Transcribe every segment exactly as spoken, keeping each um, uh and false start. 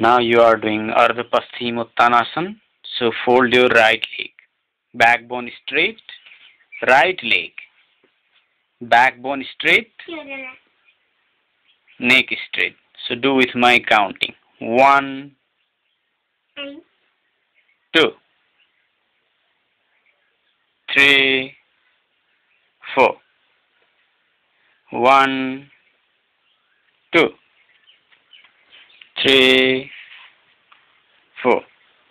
Now you are doing Ardha Paschim Uttanasana. So fold your right leg. Backbone straight. Right leg. Backbone straight. Neck straight. So do with my counting. One, two, three, four. One, two, three, four.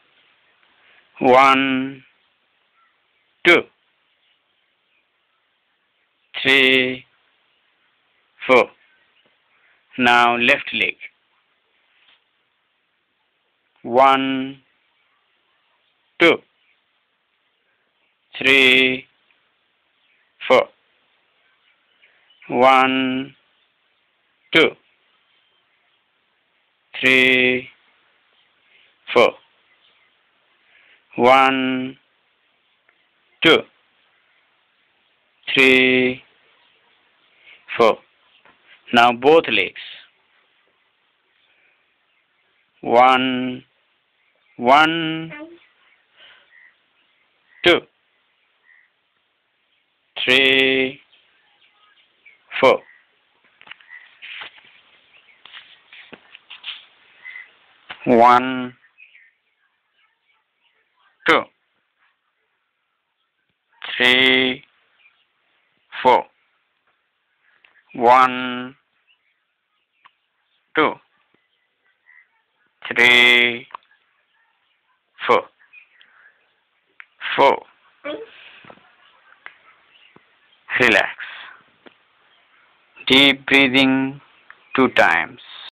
One, two, three, four. Now left leg. One, two, three, four. One, two, three, four. One, two, three, four. Now both legs. One, one, two, three, four. One, two, three, four. One, two, three, four. Four. Relax. Deep breathing two times.